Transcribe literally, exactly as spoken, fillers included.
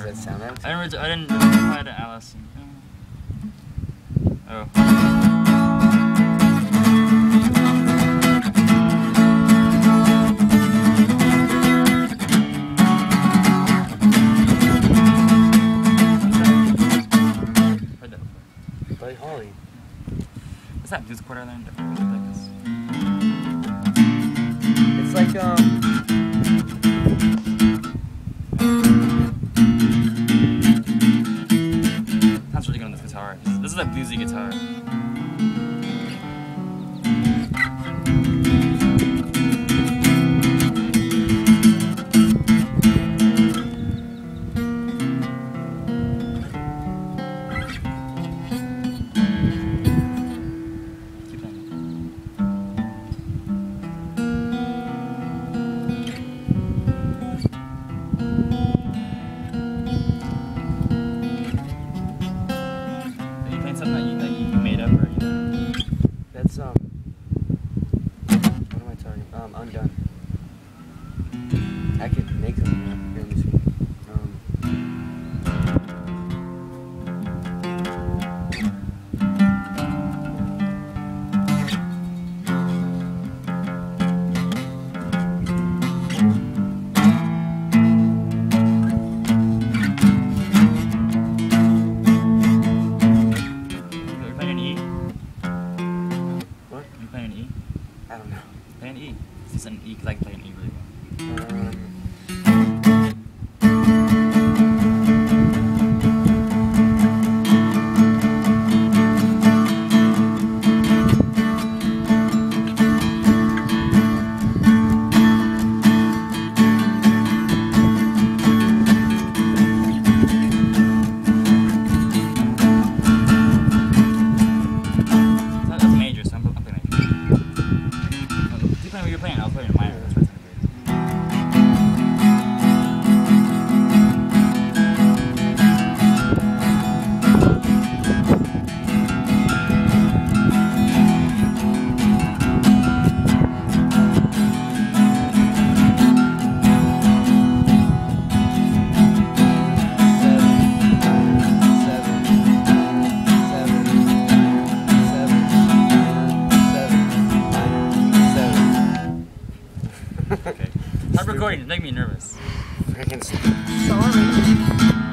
that sound out? I didn't. I didn't reply to Alice. Oh. Buddy Holly. What's that blues quarter then? It's like um. Sounds really good on this guitar. This is, this is a bluesy guitar. That's um. What am I talking? Um, Undone. I could make them here in this week. Um. I don't know. Play an E. This is an E because I can play an E really well. Um, That's a major, so I'm, I'm playing major. You're playing what you're playing, I'll play in minor. That's what's okay. Stop recording, it's making me nervous. freaking Sorry.